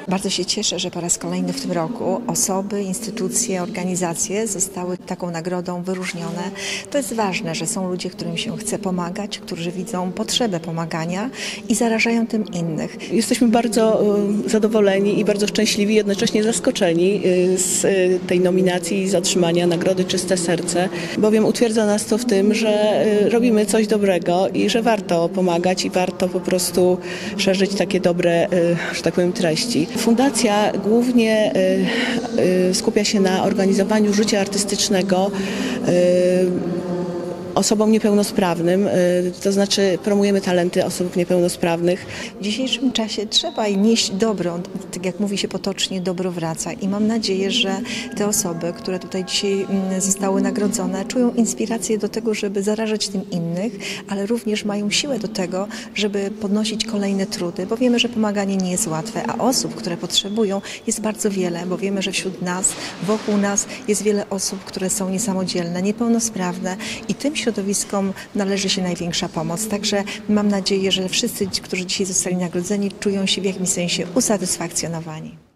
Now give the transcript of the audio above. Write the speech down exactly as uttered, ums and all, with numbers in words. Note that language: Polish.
Bardzo się cieszę, że po raz kolejny w tym roku osoby, instytucje, organizacje zostały taką nagrodą wyróżnione. To jest ważne, że są ludzie, którym się chce pomagać, którzy widzą potrzebę pomagania i zarażają tym innych. Jesteśmy bardzo zadowoleni i bardzo szczęśliwi, jednocześnie zaskoczeni z tej nominacji i z otrzymania nagrody Czyste Serce, bowiem utwierdza nas to w tym, że robimy coś dobrego i że warto pomagać i warto po prostu szerzyć takie dobre, że tak powiem, treści. Fundacja głównie skupia się na organizowaniu życia artystycznego osobom niepełnosprawnym, to znaczy promujemy talenty osób niepełnosprawnych. W dzisiejszym czasie trzeba nieść dobro, tak jak mówi się potocznie, dobro wraca i mam nadzieję, że te osoby, które tutaj dzisiaj zostały nagrodzone, czują inspirację do tego, żeby zarażać tym innych, ale również mają siłę do tego, żeby podnosić kolejne trudy, bo wiemy, że pomaganie nie jest łatwe, a osób, które potrzebują, jest bardzo wiele, bo wiemy, że wśród nas, wokół nas jest wiele osób, które są niesamodzielne, niepełnosprawne i tym środowiskom należy się największa pomoc. Także mam nadzieję, że wszyscy, którzy dzisiaj zostali nagrodzeni, czują się w jakimś sensie usatysfakcjonowani.